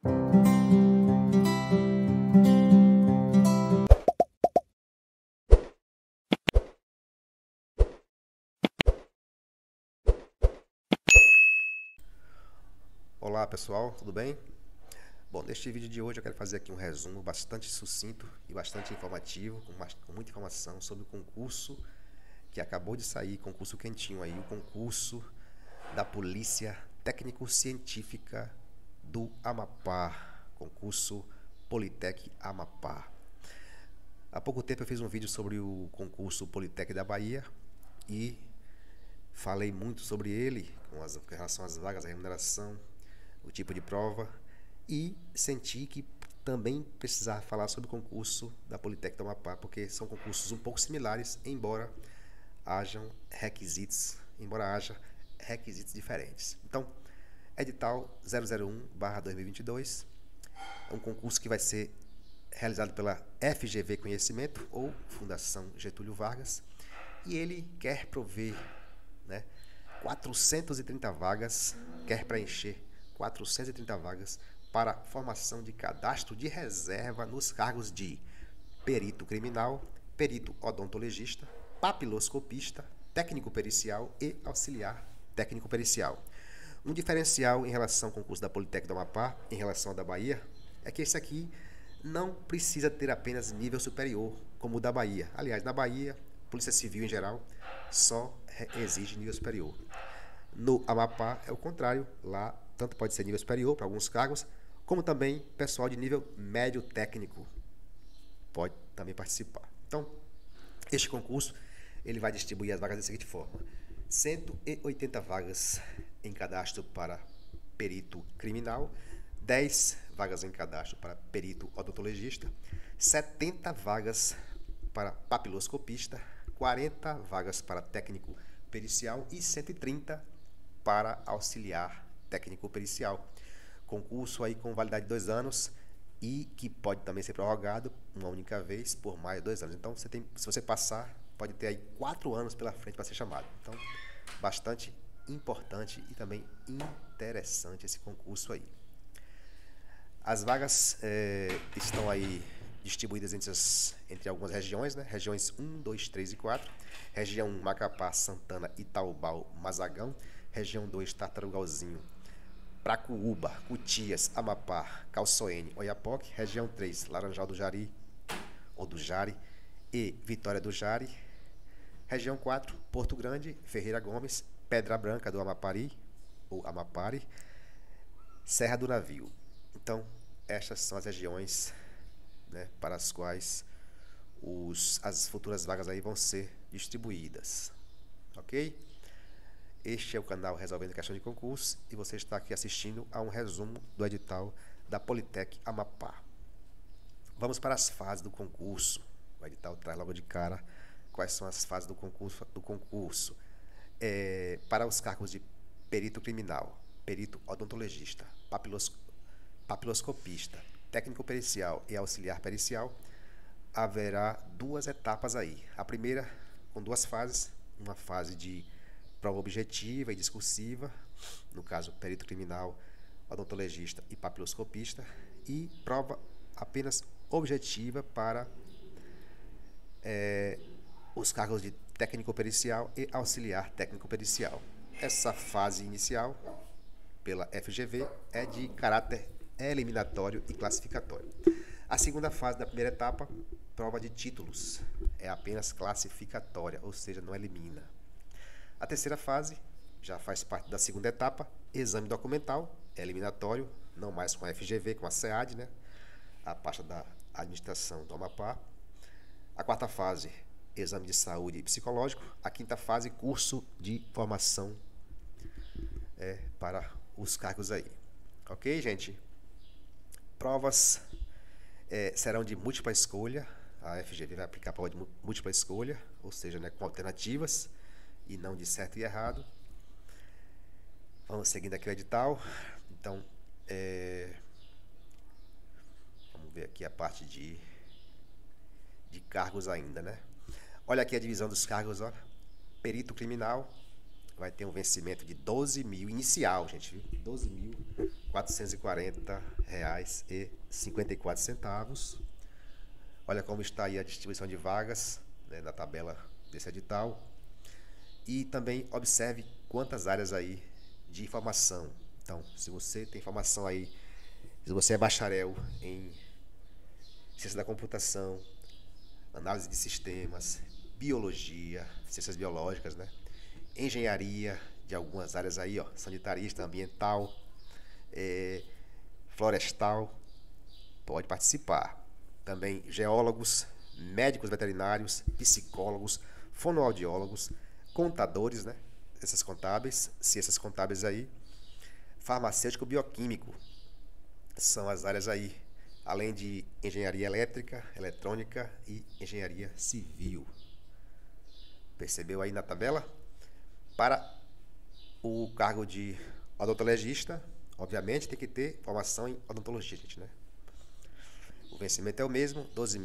Olá pessoal, tudo bem? Bom, neste vídeo de hoje eu quero fazer aqui um resumo bastante sucinto e bastante informativo, com muita informação sobre o concurso que acabou de sair, concurso quentinho aí, o concurso da Polícia Técnico-Científica do Amapá, concurso Politec Amapá. Há pouco tempo eu fiz um vídeo sobre o concurso Politec da Bahia e falei muito sobre ele, com relação às vagas, a remuneração, o tipo de prova, e senti que também precisava falar sobre o concurso da Politec do Amapá, porque são concursos um pouco similares, embora haja requisitos diferentes. Então, edital 001/2022 é um concurso que vai ser realizado pela FGV Conhecimento, ou Fundação Getúlio Vargas, e ele quer prover, 430 vagas, quer preencher 430 vagas para formação de cadastro de reserva nos cargos de perito criminal, perito odontologista, papiloscopista, técnico pericial e auxiliar técnico pericial. Um diferencial em relação ao concurso da Politec do Amapá, em relação ao da Bahia, é que esse aqui não precisa ter apenas nível superior, como o da Bahia. Aliás, na Bahia, Polícia Civil em geral só exige nível superior. No Amapá é o contrário, lá tanto pode ser nível superior para alguns cargos, como também pessoal de nível médio técnico pode também participar. Então, este concurso ele vai distribuir as vagas da seguinte forma: 180 vagas em cadastro para perito criminal, 10 vagas em cadastro para perito odontologista, 70 vagas para papiloscopista, 40 vagas para técnico pericial e 130 para auxiliar técnico pericial. Concurso aí com validade de 2 anos e que pode também ser prorrogado uma única vez por mais de 2 anos. Então, se você passar, pode ter aí 4 anos pela frente para ser chamado. Então, bastante importante e também interessante esse concurso aí. As vagas estão aí distribuídas entre algumas regiões, Regiões 1, 2, 3 e 4. Região 1, Macapá, Santana, Itaubal, Mazagão. Região 2, Tartarugalzinho, Pracuúba, Cutias, Amapá, Calçoene, Oiapoque. Região 3, Laranjal do Jari, ou do Jari, e Vitória do Jari. Região 4, Porto Grande, Ferreira Gomes, Pedra Branca do Amapari, ou Amapari, Serra do Navio. Então, estas são as regiões, para as quais as futuras vagas aí vão ser distribuídas. Ok? Este é o canal Resolvendo Questão de Concurso e você está aqui assistindo a um resumo do edital da Politec Amapá. Vamos para as fases do concurso. O edital traz logo de cara quais são as fases do concurso. Para os cargos de perito criminal, perito odontologista, papiloscopista, técnico pericial e auxiliar pericial, haverá 2 etapas aí. A primeira com 2 fases, uma fase de prova objetiva e discursiva, no caso perito criminal, odontologista e papiloscopista, e prova apenas objetiva para os cargos de técnico pericial e auxiliar técnico pericial. Essa fase inicial, pela FGV, é de caráter eliminatório e classificatório. A segunda fase da primeira etapa, prova de títulos, é apenas classificatória, ou seja, não elimina. A terceira fase já faz parte da segunda etapa, exame documental, é eliminatório, não mais com a FGV, com a SEAD, a pasta da administração do Amapá. A quarta fase, exame de saúde e psicológico. A quinta fase, curso de formação para os cargos aí. Ok, gente? Provas serão de múltipla escolha. A FGV vai aplicar a prova de múltipla escolha, ou seja, com alternativas e não de certo e errado. Vamos seguindo aqui o edital. Então, vamos ver aqui a parte de cargos ainda, Olha aqui a divisão dos cargos, ó. Perito criminal vai ter um vencimento de 12 mil, inicial, gente, viu? 12 mil R$ 440,54. Olha como está aí a distribuição de vagas, né, na tabela desse edital. E também observe quantas áreas aí de informação. Então, se você tem informação aí, se você é bacharel em ciência da computação, análise de sistemas, biologia, ciências biológicas, né? Engenharia de algumas áreas aí, ó, sanitarista, ambiental, florestal, pode participar. Também geólogos, médicos veterinários, psicólogos, fonoaudiólogos, contadores, né? Essas contábeis, ciências contábeis aí, farmacêutico bioquímico, são as áreas aí, além de engenharia elétrica, eletrônica e engenharia civil. Percebeu aí na tabela? Para o cargo de odontologista, obviamente tem que ter formação em odontologia, gente, né? O vencimento é o mesmo,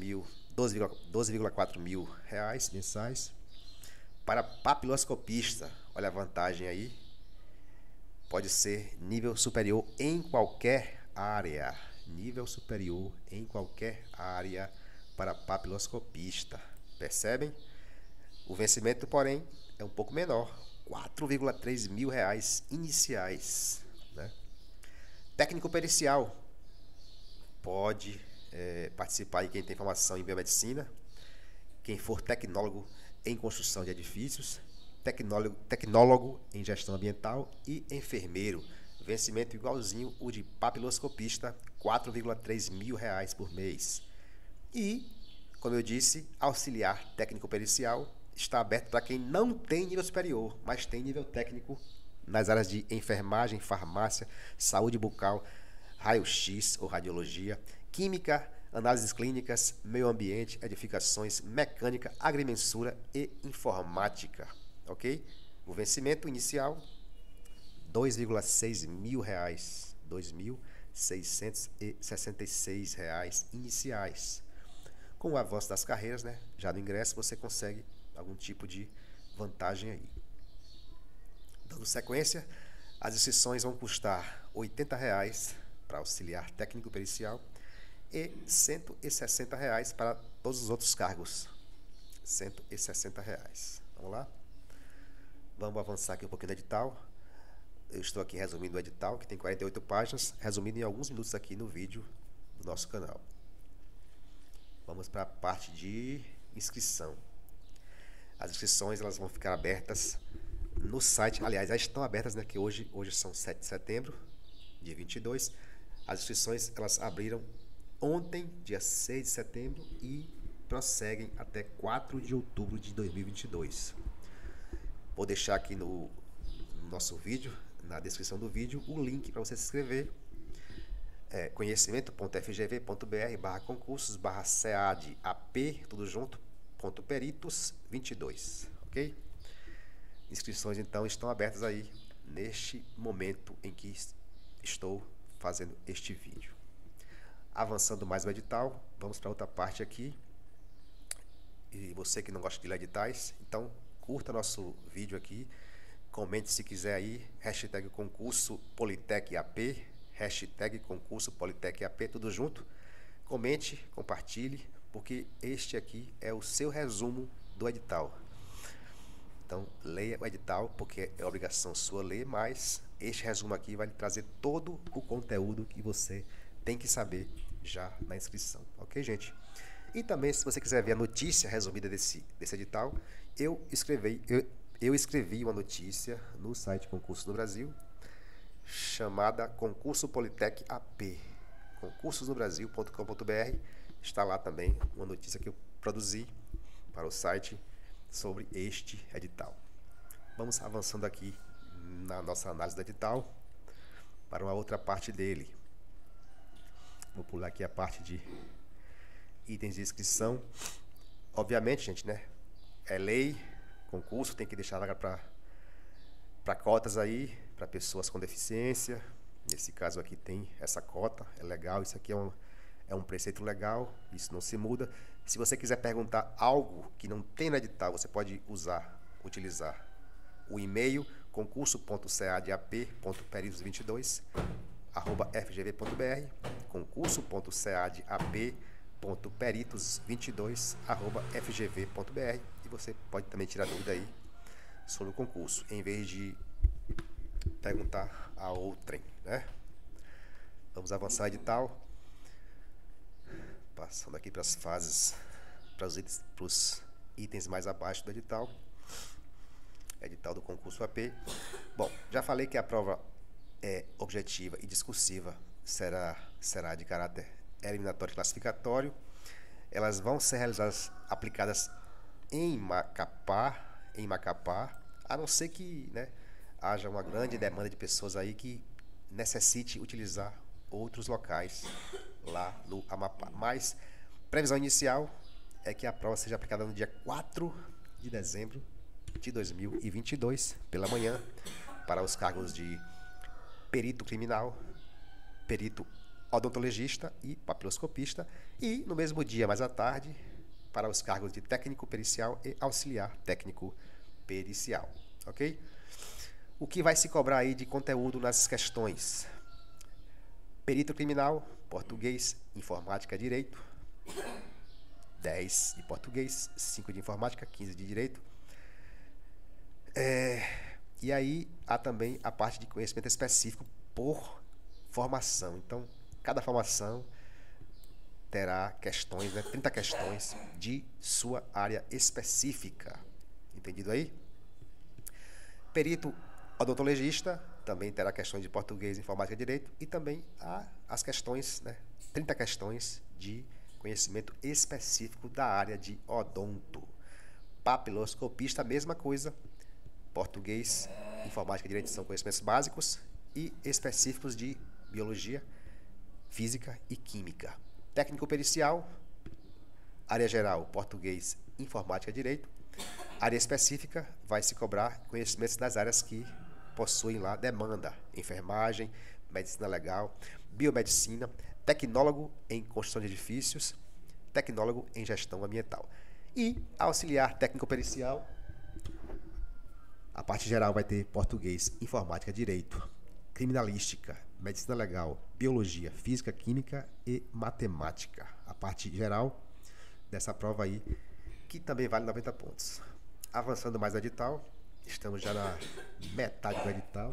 12,4 mil reais mensais. Para papiloscopista, olha a vantagem aí, pode ser nível superior em qualquer área. Nível superior em qualquer área para papiloscopista. Percebem? O vencimento, porém, é um pouco menor, 4,3 mil reais iniciais, né? Técnico pericial pode participar aí quem tem formação em biomedicina, quem for tecnólogo em construção de edifícios, tecnólogo em gestão ambiental e enfermeiro. Vencimento igualzinho o de papiloscopista, 4,3 mil reais por mês. E, como eu disse, auxiliar técnico pericial está aberto para quem não tem nível superior, mas tem nível técnico nas áreas de enfermagem, farmácia, saúde bucal, raio-x ou radiologia, química, análises clínicas, meio ambiente, edificações, mecânica, agrimensura e informática, ok? O vencimento inicial, 2,6 mil reais, 2.666 reais iniciais. Com o avanço das carreiras, né, já no ingresso você consegue algum tipo de vantagem aí. Dando sequência, as inscrições vão custar R$ 80 para auxiliar técnico pericial e R$ 160 para todos os outros cargos. R$ 160. Vamos lá? Vamos avançar aqui um pouquinho no edital. Eu estou aqui resumindo o edital, que tem 48 páginas, resumido em alguns minutos aqui no vídeo do nosso canal. Vamos para a parte de inscrição. As inscrições elas vão ficar abertas no site, aliás, já estão abertas, né, que hoje são 7 de setembro de 22. As inscrições elas abriram ontem, dia 6 de setembro, e prosseguem até 4 de outubro de 2022. Vou deixar aqui no nosso vídeo, na descrição do vídeo, o link para você se inscrever. conhecimento.fgv.br/concursos/CADAP, tudo junto, .peritos22, ok? Inscrições, então, estão abertas aí, neste momento em que estou fazendo este vídeo. Avançando mais o edital, vamos para outra parte aqui. E você que não gosta de ler editais, então curta nosso vídeo aqui, comente se quiser aí, hashtag concurso Politec AP, hashtag concurso Politec AP, tudo junto. Comente, compartilhe, porque este aqui é o seu resumo do edital. Então, leia o edital, porque é obrigação sua ler, mas este resumo aqui vai lhe trazer todo o conteúdo que você tem que saber já na inscrição, ok, gente? E também, se você quiser ver a notícia resumida desse edital, eu escrevi uma notícia no site Concursos do Brasil, chamada Concurso Politec AP, concursosnobrasil.com.br. Está lá também uma notícia que eu produzi para o site sobre este edital. Vamos avançando aqui na nossa análise do edital para uma outra parte dele. Vou pular aqui a parte de itens de inscrição. Obviamente, gente, né? É lei, concurso, tem que deixar vaga para cotas aí, para pessoas com deficiência. Nesse caso aqui tem essa cota, é legal, isso aqui é um preceito legal, isso não se muda. Se você quiser perguntar algo que não tem no edital, você pode utilizar o e-mail concurso.cadap.peritos22 concurso.ceadap.peritos22, concurso.peritos22@fgv.br, e você pode também tirar dúvida aí sobre o concurso, em vez de perguntar a outrem, né? Vamos avançar o edital, passando aqui para as fases, para os itens mais abaixo do edital do concurso AP. Bom, já falei que a prova é objetiva e discursiva, será de caráter eliminatório e classificatório. Elas vão ser realizadas, aplicadas em Macapá, a não ser que, né, haja uma grande demanda de pessoas aí que necessite utilizar outros locais lá no Amapá. Mas previsão inicial é que a prova seja aplicada no dia 4 de dezembro de 2022, pela manhã, para os cargos de perito criminal, perito odontologista e papiloscopista, e no mesmo dia, mais à tarde, para os cargos de técnico pericial e auxiliar técnico pericial, ok? O que vai se cobrar aí de conteúdo nas questões? Perito criminal, português, informática, direito, 10 de português, 5 de informática, 15 de direito. E aí há também a parte de conhecimento específico por formação. Então, cada formação terá questões, né, 30 questões de sua área específica. Entendido aí? Perito odontologista também terá questões de português, informática e direito, e também há as questões, né, 30 questões de conhecimento específico da área de odonto. Papiloscopista, a mesma coisa. Português, informática e direito são conhecimentos básicos e específicos de biologia, física e química. Técnico pericial, área geral, português, informática e direito. Área específica vai se cobrar conhecimentos das áreas que possuem lá demanda: enfermagem, medicina legal, biomedicina, tecnólogo em construção de edifícios, tecnólogo em gestão ambiental. E auxiliar técnico pericial, a parte geral vai ter português, informática, direito, criminalística, medicina legal, biologia, física, química e matemática. A parte geral dessa prova aí, que também vale 90 pontos. Avançando mais no edital, estamos já na metade do edital.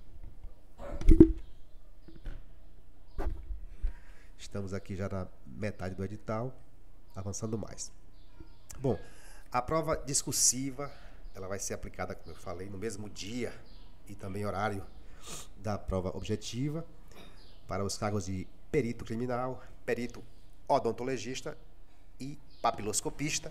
Estamos aqui já na metade do edital, avançando mais. Bom, a prova discursiva, ela vai ser aplicada, como eu falei, no mesmo dia e também horário da prova objetiva, para os cargos de perito criminal, perito odontologista e papiloscopista.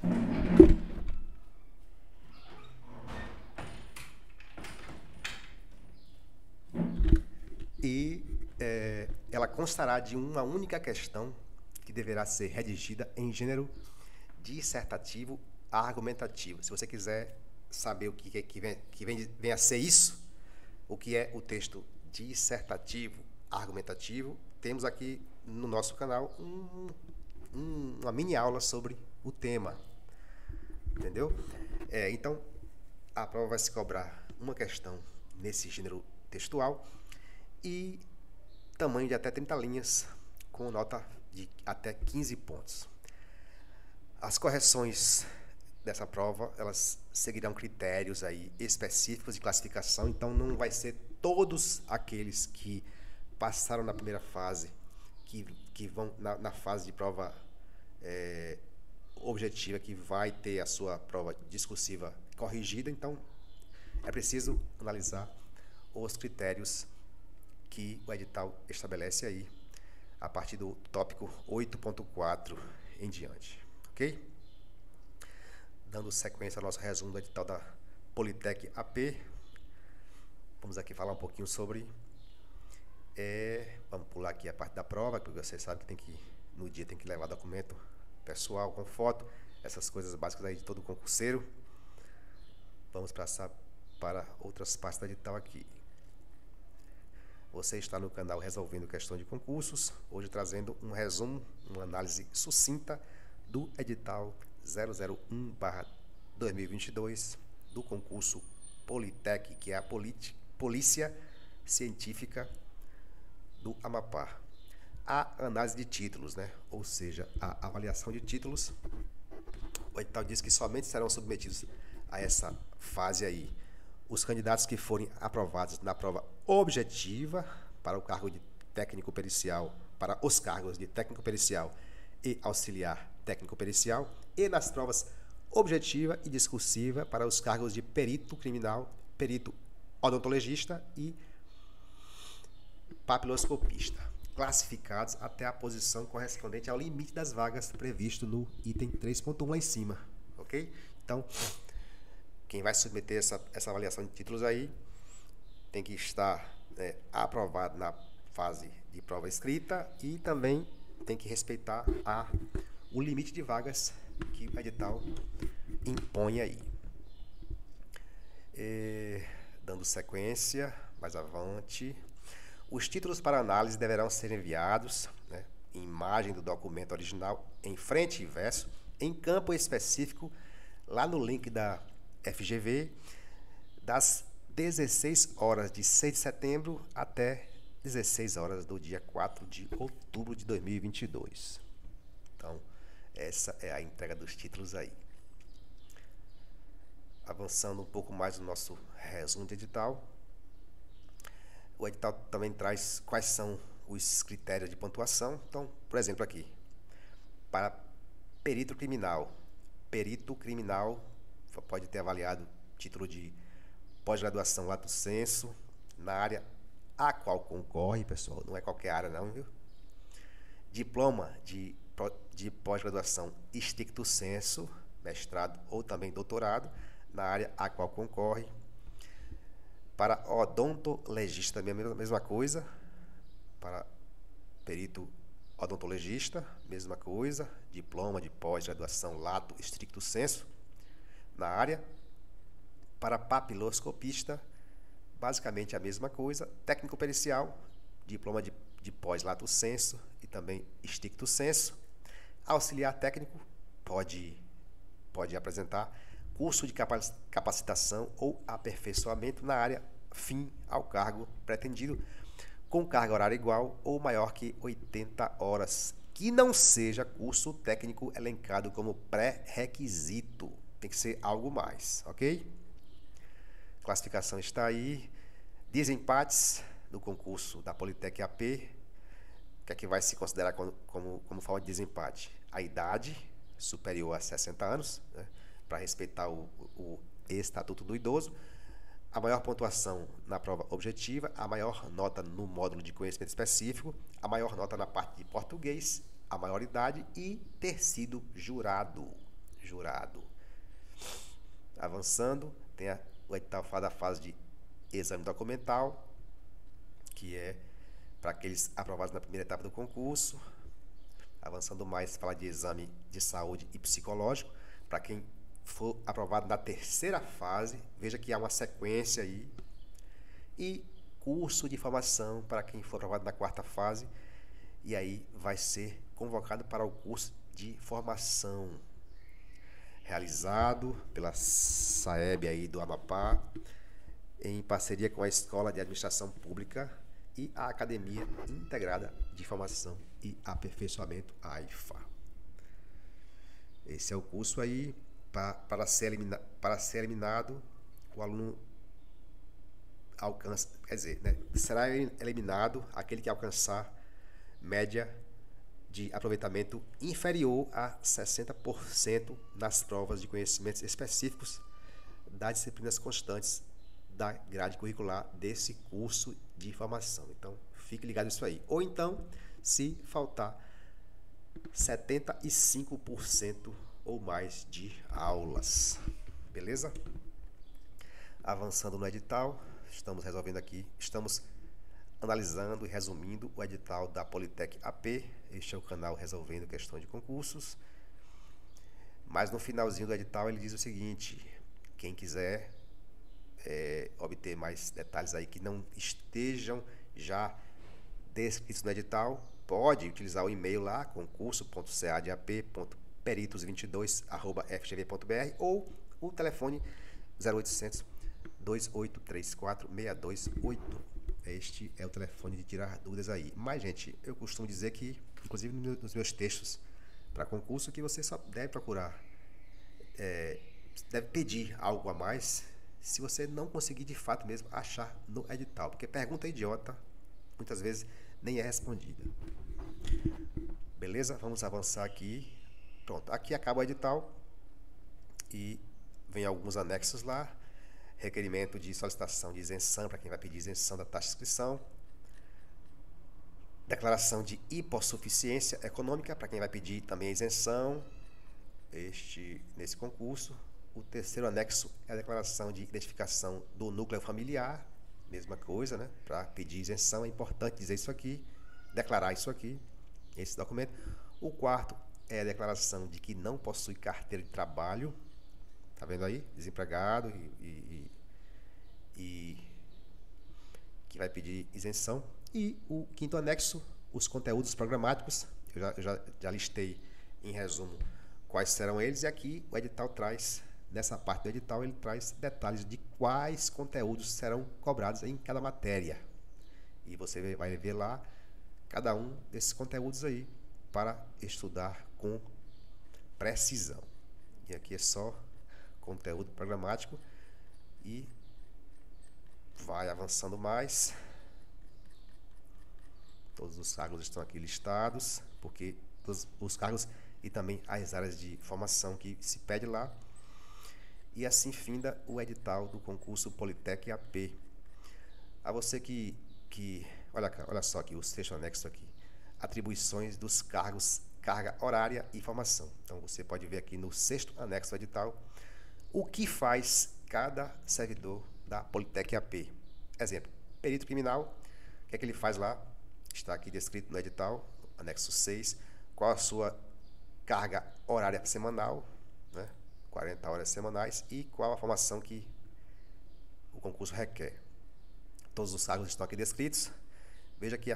E ela constará de uma única questão que deverá ser redigida em gênero dissertativo argumentativo. Se você quiser saber o que vem a ser isso, o que é o texto dissertativo argumentativo, temos aqui no nosso canal uma mini aula sobre o tema, entendeu? Então, a prova vai se cobrar uma questão nesse gênero textual e tamanho de até 30 linhas, com nota de até 15 pontos. As correções dessa prova, elas seguirão critérios aí específicos de classificação, então não vai ser todos aqueles que passaram na primeira fase que vão na fase de prova objetiva, que vai ter a sua prova discursiva corrigida. Então é preciso analisar os critérios que o edital estabelece aí a partir do tópico 8.4 em diante, ok? Dando sequência ao nosso resumo do edital da Politec AP, vamos aqui falar um pouquinho sobre... vamos pular aqui a parte da prova, porque você sabe que no dia tem que levar documento pessoal com foto, essas coisas básicas aí de todo concurseiro. Vamos passar para outras partes do edital aqui. Você está no canal Resolvendo Questões de Concursos, hoje trazendo um resumo, uma análise sucinta do edital 001/2022 do concurso Politec, que é a Polícia Científica do Amapá. A análise de títulos, né? Ou seja, a avaliação de títulos. O edital diz que somente serão submetidos a essa fase aí os candidatos que forem aprovados na prova objetiva para o cargo de técnico pericial, para os cargos de técnico pericial e auxiliar técnico pericial, e nas provas objetiva e discursiva para os cargos de perito criminal, perito odontologista e papiloscopista, classificados até a posição correspondente ao limite das vagas previsto no item 3.1 lá em cima, ok? Então, quem vai submeter essa avaliação de títulos aí tem que estar aprovado na fase de prova escrita e também tem que respeitar o limite de vagas que o edital impõe aí. Dando sequência, mais avante, os títulos para análise deverão ser enviados, né, imagem do documento original em frente e verso, em campo específico, lá no link da FGV, das 16 horas de 6 de setembro até 16 horas do dia 4 de outubro de 2022. Então, essa é a entrega dos títulos aí. Avançando um pouco mais no nosso resumo de edital. O edital também traz quais são os critérios de pontuação. Então, por exemplo, aqui, para perito criminal pode ter avaliado título de pós-graduação lato sensu na área a qual concorre, pessoal, não é qualquer área não, viu? Diploma de pós-graduação stricto sensu, mestrado ou também doutorado na área a qual concorre. Para odontologista, a mesma coisa. Para perito odontologista, mesma coisa. Diploma de pós-graduação lato stricto sensu na área. Para papiloscopista, basicamente a mesma coisa. Técnico pericial, diploma de pós-lato sensu e também stricto sensu. Auxiliar técnico pode apresentar curso de capacitação ou aperfeiçoamento na área fim ao cargo pretendido, com carga horária igual ou maior que 80 horas, que não seja curso técnico elencado como pré-requisito. Tem que ser algo mais, ok? Classificação está aí. Desempates do concurso da Politec AP. O que é que vai se considerar como forma de desempate? A idade superior a 60 anos, né, para respeitar o Estatuto do Idoso. A maior pontuação na prova objetiva, a maior nota no módulo de conhecimento específico, a maior nota na parte de português, a maior idade e ter sido jurado. Avançando, tem o edital da fase de exame documental, que é para aqueles aprovados na primeira etapa do concurso. Avançando mais, fala de exame de saúde e psicológico, para quem for aprovado na terceira fase, veja que há uma sequência aí. E curso de formação para quem for aprovado na quarta fase, e aí vai ser convocado para o curso de formação, realizado pela SAEB aí do Amapá, em parceria com a Escola de Administração Pública e a Academia Integrada de Formação e Aperfeiçoamento, AIFA. Esse é o curso aí. Para ser eliminado, o aluno alcança, quer dizer, né, será eliminado aquele que alcançar média de aproveitamento inferior a 60% nas provas de conhecimentos específicos das disciplinas constantes da grade curricular desse curso de formação. Então, fique ligado nisso aí. Ou então, se faltar 75% ou mais de aulas. Beleza? Avançando no edital, estamos analisando e resumindo o edital da Politec AP. Este é o canal Resolvendo Questão de Concursos. Mas no finalzinho do edital ele diz o seguinte: quem quiser obter mais detalhes aí que não estejam já descritos no edital, pode utilizar o e-mail lá, concurso.cadap.peritos22@fgv.br ou o telefone 0800 2834 628. este é o telefone de tirar dúvidas aí. Mas, gente, eu costumo dizer que, inclusive nos meus textos para concurso, que você só deve procurar, deve pedir algo a mais se você não conseguir de fato mesmo achar no edital. Porque pergunta idiota, muitas vezes, nem é respondida. Beleza? Vamos avançar aqui. Pronto, aqui acaba o edital e vem alguns anexos lá. Requerimento de solicitação de isenção para quem vai pedir isenção da taxa de inscrição. Declaração de hipossuficiência econômica para quem vai pedir também isenção nesse concurso. O terceiro anexo é a declaração de identificação do núcleo familiar. Mesma coisa, né? Para pedir isenção é importante dizer isso aqui, declarar isso aqui, esse documento. O quarto é a declaração de que não possui carteira de trabalho. Tá vendo aí? Desempregado e que vai pedir isenção. E o quinto anexo, os conteúdos programáticos. Eu já listei em resumo quais serão eles. E aqui o edital traz, nessa parte do edital, ele traz detalhes de quais conteúdos serão cobrados em cada matéria. E você vai ver lá cada um desses conteúdos aí para estudar com precisão. E aqui é só conteúdo programático e vai avançando mais. Todos os cargos estão aqui listados, porque todos os cargos e também as áreas de formação que se pede lá. E assim finda o edital do concurso Politec AP. A você que olha só aqui, os textos anexos aqui. Atribuições dos cargos, carga horária e formação. Então você pode ver aqui no sexto anexo do edital o que faz cada servidor da Politec AP. Exemplo, perito criminal, o que é que ele faz lá? Está aqui descrito no edital, anexo 6, qual a sua carga horária semanal, né? 40 horas semanais, e qual a formação que o concurso requer. Todos os cargos estão aqui descritos. Veja que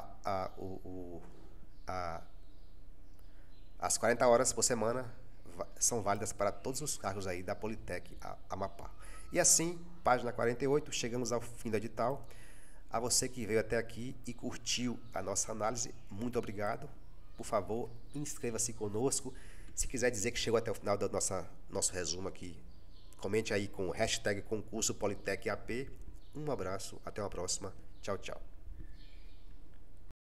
as 40 horas por semana são válidas para todos os cargos aí da Politec Amapá. E assim, página 48, chegamos ao fim do edital. A você que veio até aqui e curtiu a nossa análise, muito obrigado. Por favor, inscreva-se conosco. Se quiser dizer que chegou até o final do nosso resumo aqui, comente aí com o hashtag concurso Politec AP. Um abraço, até uma próxima. Tchau, tchau.